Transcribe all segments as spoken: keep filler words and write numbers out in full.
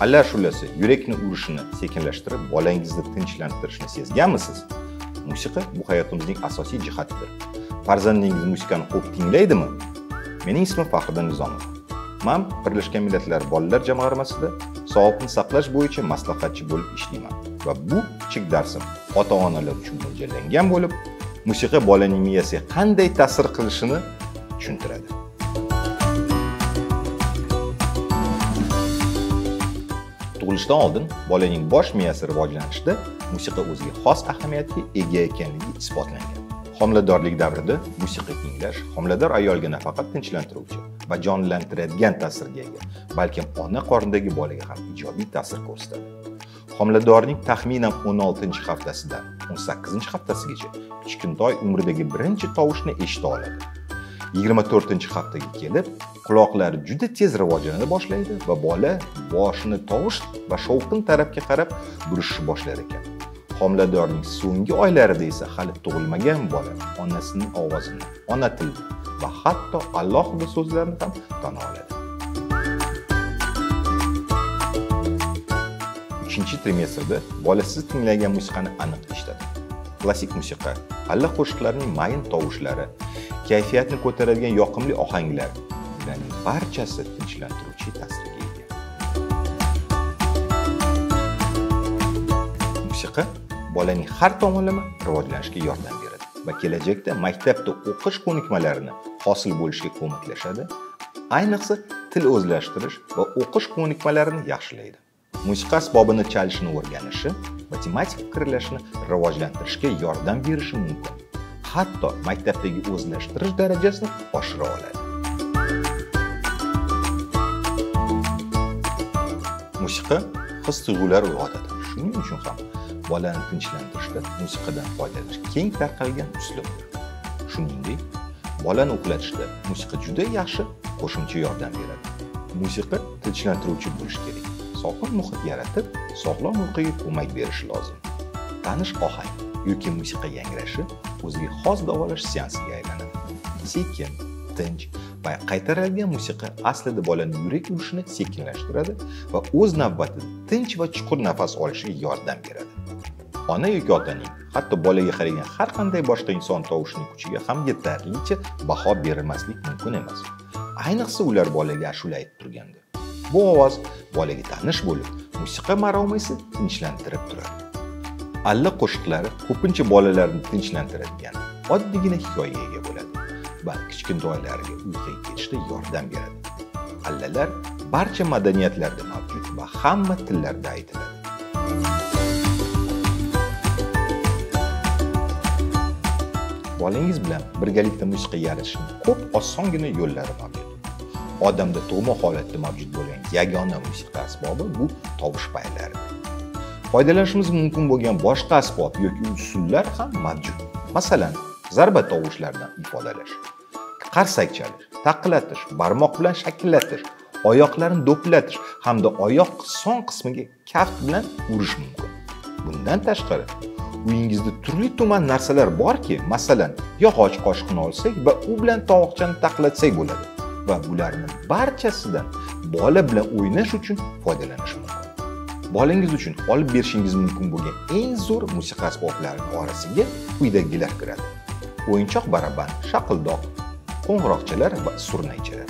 Alla-shulasi yurakni urishini sekinlashtirib, bolangizni tinchlantirishni sezganmisiz? Musiqa bu hayotimizning asosiy jihatidir. Farzandingiz musikani ko'p tinglaydimi? Mening ismim Faxriddin Nizomov. Men Birlashgan Millatlar Bolalar jamg'armasida sog'liqni saqlash bo'yicha maslahatchi bo'lib ishlayman va bu kichik darsim ota-onalar uchun mo'ljallangan bo'lib, musiqa bolaning miyasiga qanday ta'sir qilishini tushuntiradi. Tug'ilishdan oldin bolaning bosh miyasi rivojlanishida musiqa o'ziga xos ahamiyatga ega ekanligi isbotlangan. Homiladorlik davrida musiqa tinglash homilador ayolga nafaqat tinchlantiruvchi va jonlantiradigan ta'sirga ega, balkim ona qornidagi bolaga ham ijobiy ta'sir ko'rsatadi. Homiladorning taxminan o'n oltinchi haftasidan o'n sakkizinchi haftasigacha kichkintoy umridagi birinchi tovushni eshita oladi. yigirma to'rtinchi haftaga kelib, quloqlari juda tez rivojlana boshlaydi va bola boshini tovush va shovqin tarafga qarab burishni boshlar ekan. Homiladorning so'nggi oylarida esa hali tug'ilmagan bola onasining ovozini, ona tilini va hatto alohida so'zlarni ham tana oladi. uchinchi trimestrda bola siz tinglagan musiqani aniq eshitadi. Klassik musiqa, alla qo'shiqlarning mayin tovushlari, kayfiyatni ko'taradigan yoqimli ohanglar, bularning barchasi tinchlantiruvchi ta'sirga ega. Musiqa bolaning har tomonlama rivojlanishiga yordam beradi va kelajakda maktabda o'qish ko'nikmalarini hosil bo'lishga ko'maklashadi. Ayniqsa til o'zlashtirish va o'qish ko'nikmalarini yaxshilaydi. Musiqa asbobini chalishni o'rganishi matematik fikrlashni rivojlantirishga yordam berishi mumkin. Hatto maktabdagi o'zlashtirish darajasini oshira oladi. Musiqa his-tuyg'ular uyg'otadi. Shuning uchun ham bolani tinchlantirishda musiqadan foydalanish keng tarqalgan uslubdir. Shuningdek, bolani uxlatishda musiqa juda yaxshi qo'shimcha yordam beradi. Musiqa tinchlantiruvchi bo'lishi kerak. Sokin muhit yaratib, sog'lom uyquga ko'mak berishi lozim. Tanish ohang yoki musiqa yangrashi o'ziga xos davolash seansiga aylanadi. Sekin, tinch va qaytarilgan musiqa aslida bolaning yurak urishini sekinlashtiradi va o'z navbatida tinch va chuqur nafas olishiga yordam beradi. Ona yoki otaning hatto bolaga qaragan har qanday boshqa inson tovushining kuchiga ham yetarlicha baho berilmaslik mumkin emas. Ayniqsa ular bolaga ashula aytib turganda. Bu ovoz bolaga tanish bo'lib, musiqa maromisi tinchlantirib turadi. Alla qo'shiqlari ko'pincha bolalarni tinchlantiradigan oddiygina hikoyaga ega bo'ladi va kichkintoylarga uyquga ketishda yordam beradi. Allalar barcha madaniyatlarda mavjud va hamma tillarda aytiladi. Bolangiz bilan birgalikda musiqa yaratishning ko'p osongina yo'llari mavjud. Odamda tug'ma holatda mavjud bo'lgan yagona musiqa asbobi bu tovush paylari. Foydalanishimiz mumkin bo'lgan boshqa asbob yoki usullar ham mavjud. Masalan, zarba tovushlaridan ifodalash, qarsak chalish, taqillatish, barmoq bilan shakllatish, oyoqlarni do'platish hamda oyoq son qismiga kaft bilan urish mumkin. Bundan tashqari, uyingizda turli-tuman narsalar borki, masalan, yog'och qoshiqni olsak va u bilan tovoqchani taqillatsak bo'ladi va bularning barchasidan bola bilan o'ynash uchun foydalanish mumkin. Bolangiz uchun olib berishingiz mumkin bo'lgan eng zo'r musiqa asboblarining orasiga quyidagilar kiradi. O'yinchoq baraban, shaqildoq, qo'ng'iroqchalar va surnaychalar.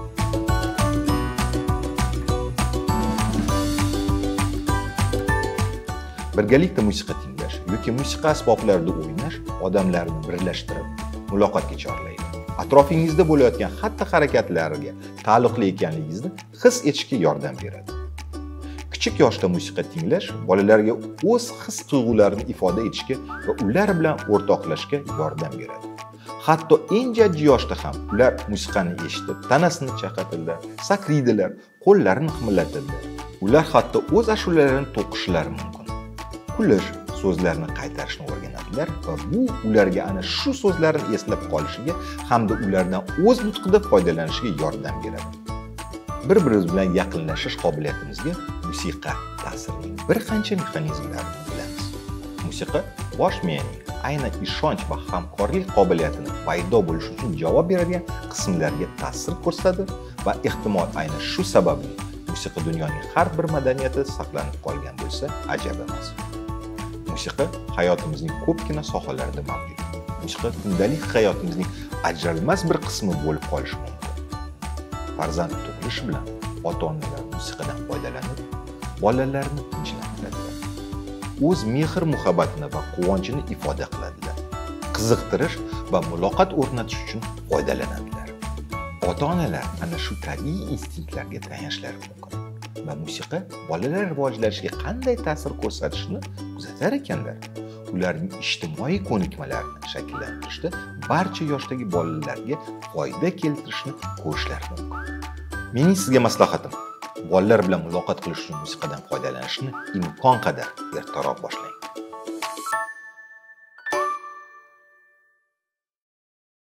Birgalikda musiqa tinglash yoki musiqa asboblarida o'ynash odamlarni birlashtirib, muloqotga chorlaydi. Atrofingizda bo'layotgan xatti-harakatlarga taalluqli ekanligingizni his etishga yordam beradi. Kichik yoshda musiqa tinglash bolalarga o'z his-tuyg'ularini ifoda etishga va ular bilan o'rtoqlashishga yordam beradi. Hatto eng jajji yoshda ham ular musiqani eshitib, tanasini chaqatadilar, sakraydilar, qo'llarini qimirlatadilar. Ular hatto o'z ashulalarini to'qishlari mumkin. Kulish, so'zlarni qaytarishni o'rganadilar va bu ularga ana shu so'zlarni eslab qolishiga hamda ulardan o'z nutqida foydalanishiga yordam beradi. Bir-birimiz bilan yaqinlashish qobiliyatimizga musiqa ta'sirining bir qancha mexanizmlarini bilamiz. Musiqa bosh miyaning aynan ishonch va hamkorlik qobiliyatini paydo bo'lish uchun javob beradigan qismlarga ta'sir ko'rsatadi va ehtimol aynan shu sababli musiqa dunyoning har bir madaniyati saqlanib qolgan bo'lsa ajab emas. Musiqa hayotimizning ko'pgina sohalarida mavjud. Musiqa kundalik hayotimizning ajralmas bir qismi bo'lib qolishi mumkin. Farzand tug'ilishi bilan ota-onalar musiqadan foydalanib, bolalarni tinchlantiradilar. O'z mehr-muhabbatini va quvonchini ifoda qiladilar. Qiziqtirish va muloqot o'rnatish uchun foydalanadilar. Ota-onalar ana shu tabiiy instinktlarga tayanishlari mumkin va musiqa bolalar rivojlanishiga qanday ta'sir ko'rsatishini kuzatar ekanlar. Ularning ijtimoiy ko'nikmalarini shakllantirishda barcha yoshdagi bolalarga foyda keltirishni ko'rishlari mumkin. Mening sizga maslahatim, bolalar bilan muloqot qilish uchun musiqadan foydalanishni imkon qadar ertaroq boshlang.